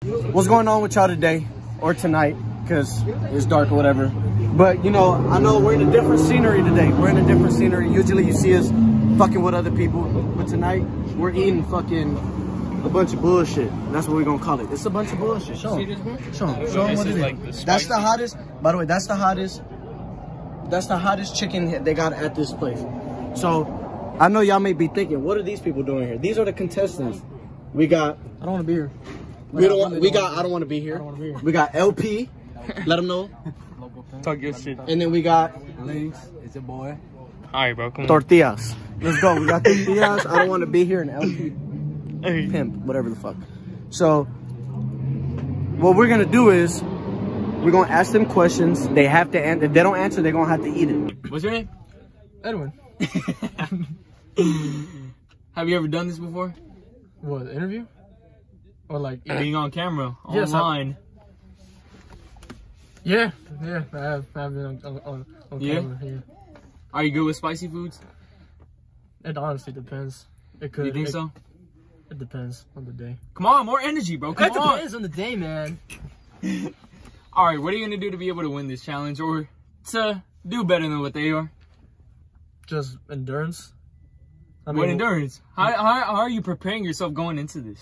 what's going on with y'all today or tonight, because it's dark or whatever. But you know, I know we're in a different scenery today. We're in a different scenery. Usually you see us fucking with other people, but tonight we're eating fucking a bunch of bullshit. That's what we're gonna call it. It's a bunch of bullshit. Show them. Show them what it is. Like that's the hottest. By the way, that's the hottest. That's the hottest chicken they got at this place. So I know y'all may be thinking, what are these people doing here? These are the contestants. We got. I don't want to be here. I don't want to be here. We got LP. Let them know. Talk your shit. And then we got Links. It's your boy. Alright, bro. Come on. Tortillas. Let's go. We got tortillas. I don't want to be here. And LP. Pimp. Whatever the fuck. So what we're gonna do is we're gonna ask them questions. They have to answer. If they don't answer, they're gonna have to eat it. What's your name? Edwin. Have you ever done this before? What, interview? Or like being on camera, yes, online? Yeah, I have been on camera here. Are you good with spicy foods? It honestly depends. It could. You think so? It depends on the day. Come on, more energy, bro. Come on. It depends on the day, man. All right, what are you gonna do to be able to win this challenge or to do better than what they are? Just endurance. What endurance? How are you preparing yourself going into this?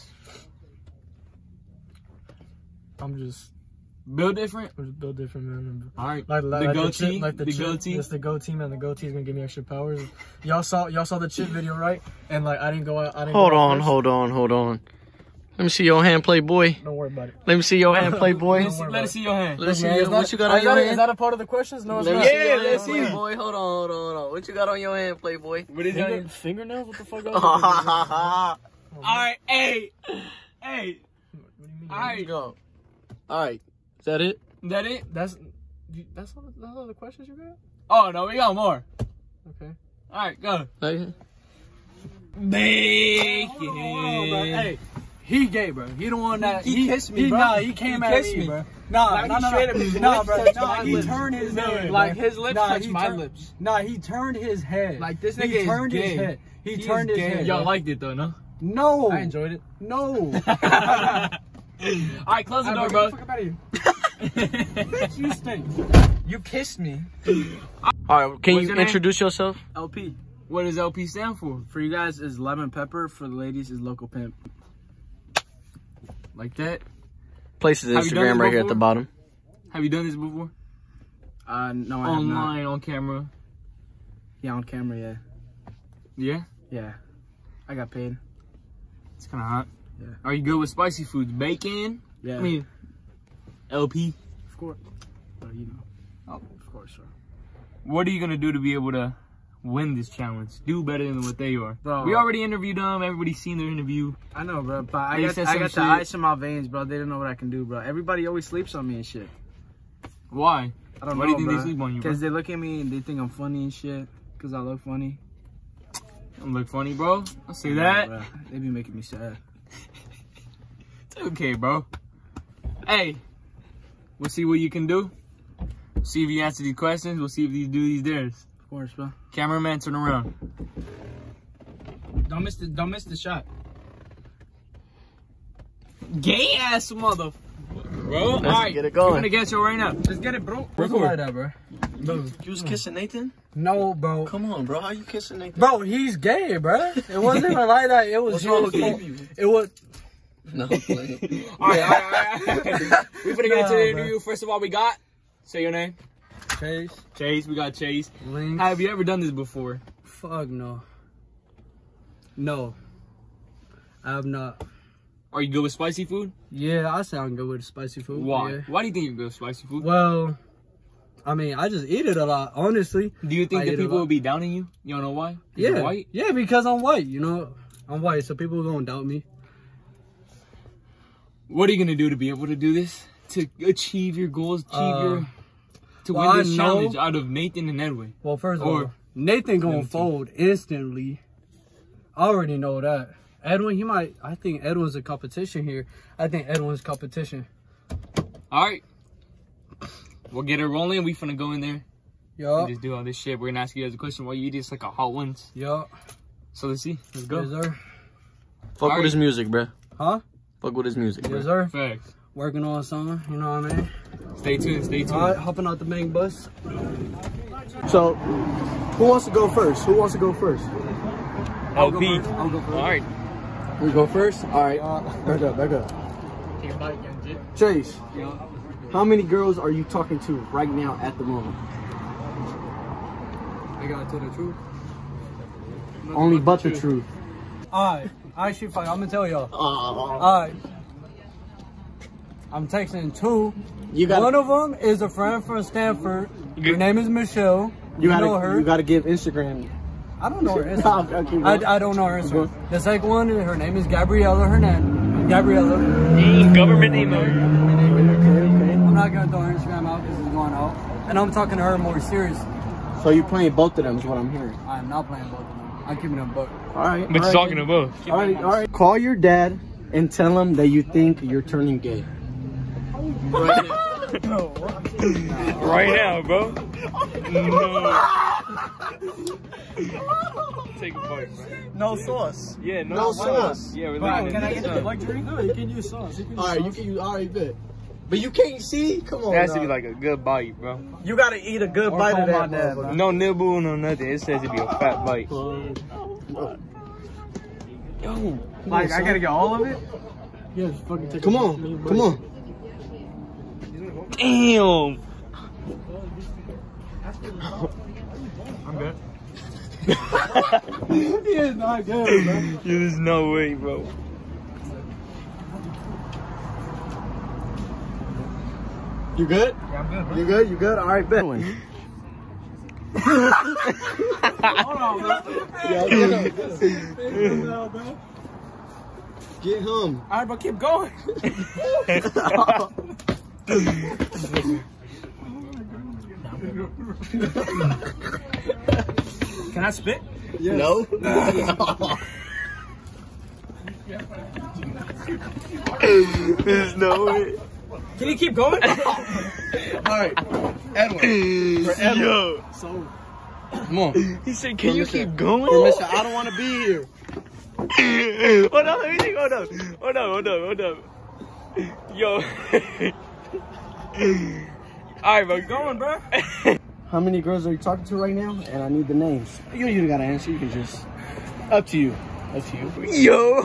I'm just build different. Build different, man. All right. Like the goatee. The goatee. It's the goatee, man. The goatee is gonna give me extra powers. Y'all saw the chip video, right? And like I didn't go out. Hold on. Let me see your hand, Playboy. Don't worry about it. Let me see your hand, Playboy. Let us see your hand. Let's see what you got on your hand. Is that a part of the questions? No, it's not. Yeah, let's see. Playboy, hold on. What you got on your hand, Playboy? What is it? Fingernails? What the fuck? All right, hey. What do you mean? All right, go. All right, is that it? That it? That's all the questions you got? Oh no, we got more. Okay. All right, go. Okay. Bacon. Hey, he gay, bro. He the one that he kissed me, bro. Nah, he came at me, bro. Nah, bro. Nah, he turned his head. Like his lips touched my lips. Nah, he turned his head. Like this nigga he turned his head. He turned his head. Y'all liked it though, no? No. I enjoyed it. No. Alright, close the door, bro. Get the fuck out of here. Bitch, you stink. You kissed me. Alright, can you introduce yourself? LP. What does LP stand for? For you guys is lemon pepper. For the ladies is local pimp. Like that? Place his Instagram right here at the bottom. Have you done this before? No, I have not. Online, on camera. Yeah, on camera, yeah. Yeah? Yeah. I got paid. It's kind of hot. Yeah. Are you good with spicy foods? Bacon? Yeah. I mean, LP? Of course. You know. Oh, of course, sir. What are you going to do to be able to win this challenge? Do better than what they are. Bro, we already interviewed them. Everybody's seen their interview. I know, bro. But I got the ice in my veins, bro. They don't know what I can do, bro. Everybody always sleeps on me and shit. Why? I don't know, Why do you think they sleep on you, bro? Because they look at me and they think I'm funny and shit. Because I look funny. I look funny, bro. I'll say that. Bro. They be making me sad. It's okay, bro. Hey, we'll see what you can do. See if you answer these questions. We'll see if you do these dares. Of course, bro. Cameraman, turn around. Don't miss the shot. Gay ass mother. Bro, all right, get it going. I'm gonna get you right now. Let's get it, bro. Record. Like that, bro. You was kissing Nathan? No, bro. Come on, bro. How you kissing Nathan? Bro, he's gay, bro. It wasn't even like that. It was What's his wrong fault. with you? It was. All No. right. We're gonna get into the interview. First of all, we got. Say your name. Chase. Chase. We got Chase. Links. Have you ever done this before? Fuck no. No. I have not. Are you good with spicy food? Yeah, I sound good with spicy food. Why? Yeah. Why do you think you're good with spicy food? Well, I mean, I just eat it a lot, honestly. Do you think I that eat it a people lot. will be downing you? You don't know why? 'Cause Yeah. you're white? Yeah, because I'm white, you know. I'm white, so people are gonna doubt me. What are you gonna do to be able to do this? To achieve your goals, to well, win this I challenge know- out of Nathan and Edwin? Well, first of Or- all, Nathan gonna fold instantly. I already know that. Edwin, he might. I think Edwin's a competition here. I think Edwin's competition. All right, we'll get it rolling. We finna go in there Yup. and just do all this shit. We're gonna ask you guys a question while you eat this like a hot ones. Yup. So let's see. Let's go. Yes, sir. Fuck with his music, bro. Huh? Fuck with his music. Yes, sir. Facts. Working on something, you know what I mean? Stay tuned, stay tuned. All right, hopping out the main bus. So, who wants to go first? Who wants to go first? I'll go LP. first. I'll go first. All right. We go first? All right, back up, back up. Take a bite, young Jit. Chase, how many girls are you talking to right now at the moment? I gotta tell the truth. Only but the truth. Alright, shit, fuck, I'm gonna tell y'all. Alright. I'm texting two. One of them is a friend from Stanford. Her name is Michelle. You know her. You gotta give Instagram. I don't know her Instagram. I don't know her Instagram. The second one, her name is Gabriella Hernandez. Gabriella. Government name though. I'm not gonna throw her Instagram out because it's going out. And I'm talking to her more serious. So you're playing both of them is what I'm hearing. I am not playing both of them. I'm keeping them both. Alright. But you're talking to both. Alright. Call your dad and tell him that you think you're turning gay. Right now, bro. No. Take a bite, bro. No sauce. Yeah, No sauce. Yeah, we're Bro, leaving can it. I get the luxury? No, you can use sauce. Alright, you can use bet. But you can't see? Come on. It has to be like a good bite, bro. You gotta eat a good bite of that, dad. No nibble, no nothing. It says to be a fat bite. Yo, Like, I gotta get all of it? yeah, fucking take Come on. Damn. I'm good. He is not good, bro. There's no way, bro. You good? Yeah, I'm good, bro. You good? Alright, bet. Hold on, bro. Yo, get him. Alright, bro, keep going. Can I spit? Yes. No. There's no way. Can you keep going? Alright, Edwin. For Edwin. Yo. So, come on. He said, can you keep going? For Mr. I don't want to be here. Hold on, let me think. Hold up. Yo. Alright, bro, going, bro. How many girls are you talking to right now? And I need the names. You don't even gotta answer. You can just. Up to you. Yo.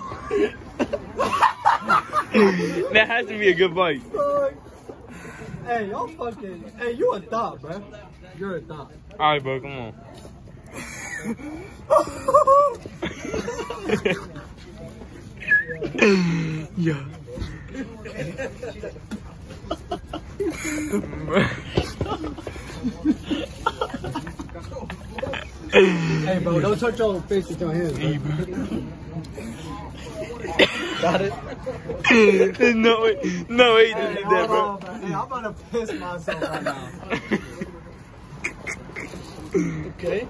That has to be a good bite. Hey, y'all fucking. Hey, you a thought, bro. You're a thought. Alright, bro, come on. Yeah. Hey, bro, don't touch your face with your hands, bro. Got it? There's no way you did that, bro. Hey, I'm about to piss myself right now. Okay.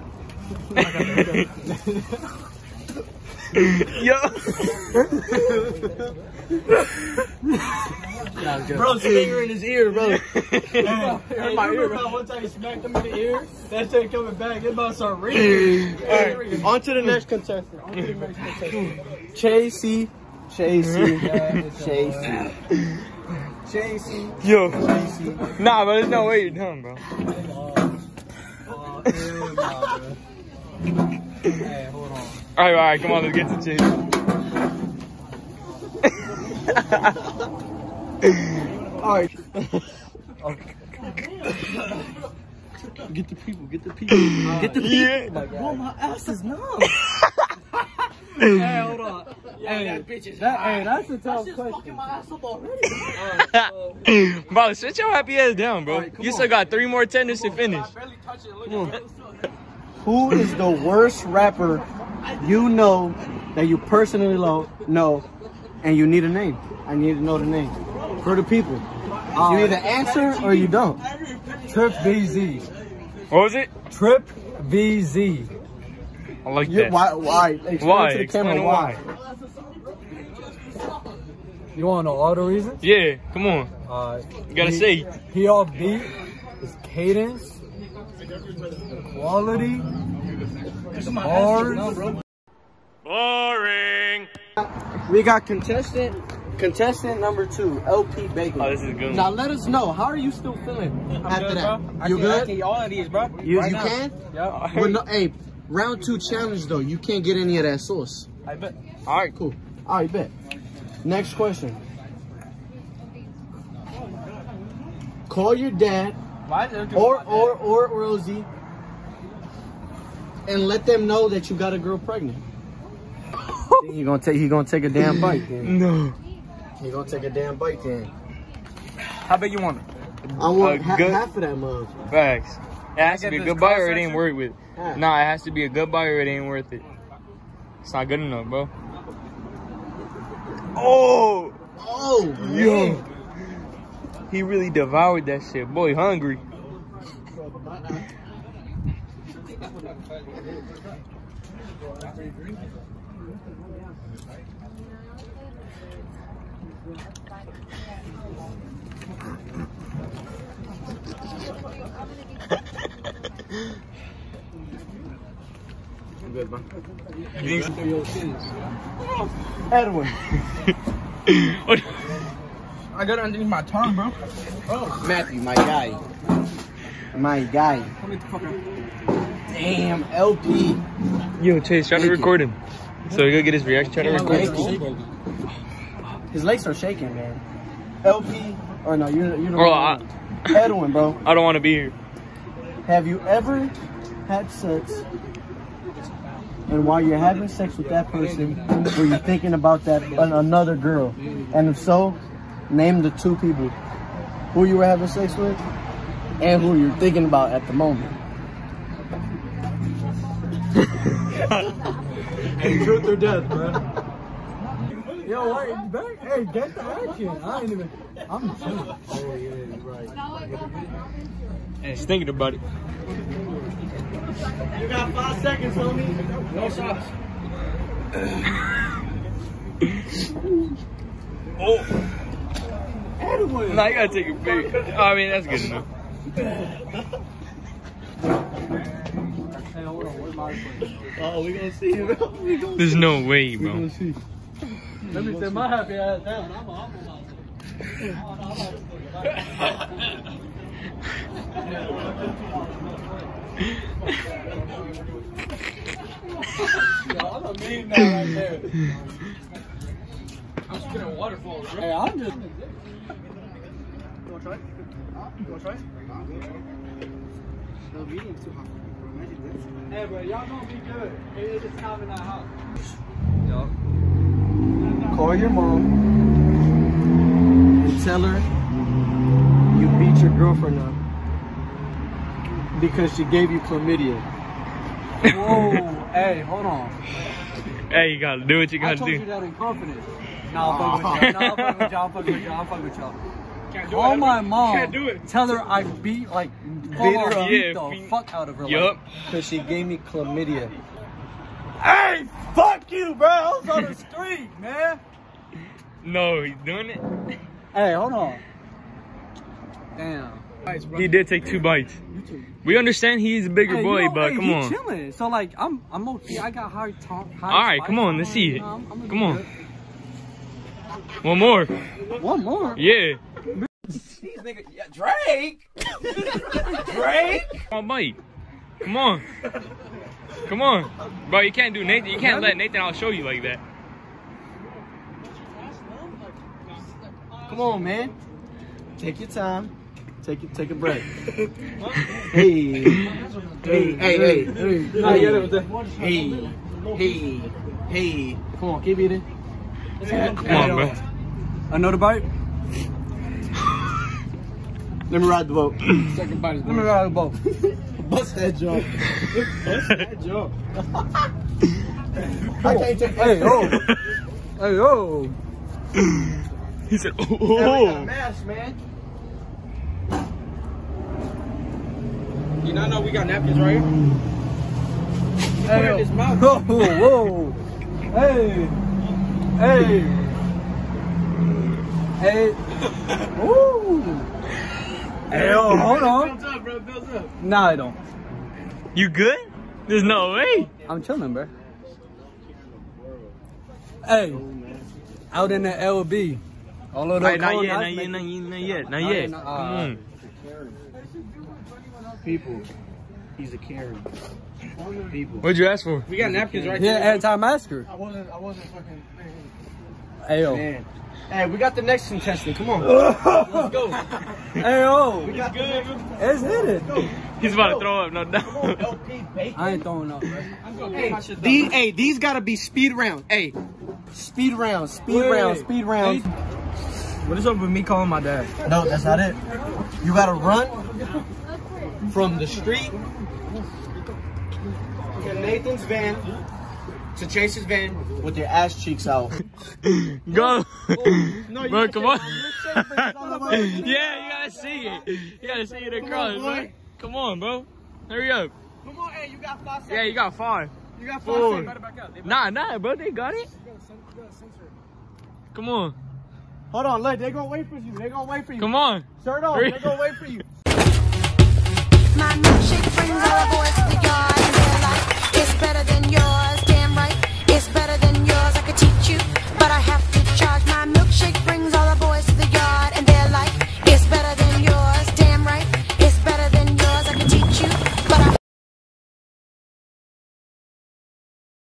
Yo. Bro's finger in his ear, bro. Hey, my ear, bro. One time you smacked him in the ear, that shit coming back, it's about to start ringing. Alright, on to the next contestant. Chasey. Yo. Nah, bro, there's no way you're done, bro. Hey, hold on. Alright, come on, let's get to Chase. Alright. Get the people. Get the people. Yeah. Bro, my ass is numb. Hey, hold on. Hey, that's a tough question. Bro, sit your happy ass down, bro. Right, You still got 3 more tenders to finish. Who is the worst rapper you know that you personally know and you need a name? I need to know the name. For the people. You either answer or you don't. Trip VZ. What was it? Trip VZ. I like that. Why? Explain to the camera why. You want to know all the reasons? Yeah, come on. You gotta say. He off beat. His cadence. Quality. Bars. Boring. We got contestant Contestant number 2, LP Bacon. Oh, this is a good one. Now let us know, how are you still feeling after good, that? bro. You good? I can eat all of these, bro. You Right now. can? Yeah. But no, hey, round 2 challenge though. You can't get any of that sauce. I bet. All right, cool. All right, bet. Next question. Call your dad or Rosie and let them know that you got a girl pregnant. He gonna take a damn bite then. No. He gonna take a damn bite then. How big you want it? I want good- half of that mug. Facts. It has to be a good bite or it ain't worth it. Yeah. Nah, it has to be a good bite or it ain't worth it. It's not good enough, bro. Oh! Oh, Yo! man. He really devoured that shit. Boy, hungry. I'm good, man. You Edwin. think- I got it underneath my tongue, bro. Matthew, my guy. My guy. Damn, LP. Yo, Chase, try to Thank you. record him. So we gotta get his reaction. Try to record him. His legs are shaking, man. LP, or no, you're the Bro, wrong one. Edwin, bro. I don't want to be here. Have you ever had sex, and while you're having sex with that person, were you thinking about that another girl? And if so, name the 2 people who you were having sex with and who you're thinking about at the moment. Truth or death, bro. Yo, wait, back. Hey, get the action. I ain't even. I'm chilling. Oh yeah, right. Just thinking about it. You got 5 seconds, homie. No shots. Oh. Edwin. Nah, you gotta take a big. I mean, that's good enough. Hey, hold on. Where's my place? Oh, we gonna see you. There's no way, We bro. gonna see. Let me sit my happy ass down. I'm on I'm a meme now right there. I'm just getting waterfalls, bro. Hey, I'm just. You wanna try? You wanna try? No, medium's too hot. Hey, bro, y'all gonna be good. It's just time in that house. Call your mom and tell her you beat your girlfriend up because she gave you chlamydia. Whoa, hey, hold on. Hey, you gotta do what you I gotta told you do. that in confidence. Nah, I'm fucking with y'all. Nah, I'm fucking with y'all. I'm fucking with y'all. I'm fucking with y'all. Call my mom. Can't do it. Tell her I beat her up. Yeah, the fuck out of her. Yup. Because she gave me chlamydia. Hey, fuck you, bro. I was on the street, man. No, he's doing it. Hey, hold on. Damn. He did take 2 bites. We understand he's a bigger Hey, boy, you know, but hey, come he on. chilling. So like, I'm okay. I got high talk. All right, come on, let's see it. Come on. One more. One more. Yeah. These niggas, yeah, Drake. Drake. Come on, bite. Come on. Come on. Bro, you can't do Nathan. You can't let Nathan I'll show you like that. Come on, man. Take your time. Take a break. Hey. Hey. Hey. Come on, keep eating. Come on, bro. Another bite. Let me ride the boat. Second bite is Let me ride the boat. Bust that jump. Bust that jump. I can't take that. Hey, oh. Hey, oh. He said, Hey, we got a oh. mask, man. You know we got napkins right here? Hey, his mouth. Whoa. Hey. Hey. Hey. Woo. Hey, yo, hold on. Builds up, bro. Builds up. Nah, I don't. You good? There's no way. I'm chilling, bro. Hey, out in the LB, All of Right, them not yet, cold not yet, not yet, not yet, not yet. Come on. People, he's a Karen. People. What'd you ask for? We got napkins right Yeah, there. anti-masker. I wasn't fucking. Ayo. Man. Hey, we got the next contestant. Come on. Let's go. Ayo. We got good. It's hidden. He's about to throw up, no doubt. LP bacon. I ain't throwing up, bro. Hey, these gotta be speed round. Hey, speed round, speed round, speed round. What is up with me calling my dad? No, that's not it. You gotta run from the street to Nathan's van to Chase's van with your ass cheeks out. Go. No, Bro, come on. Yeah, Yeah, you gotta see it. You gotta see it across, bro. Come on, bro. Hurry up. Come on, hey, you got 5 seconds. Yeah, you got 5. You got 5 4. seconds. Nah, bro, they got it. Come on. Hold on, look, they gonna wait for you. They gonna wait for you. Come on. Start off. Hurry. They gonna wait for you. My milkshake brings all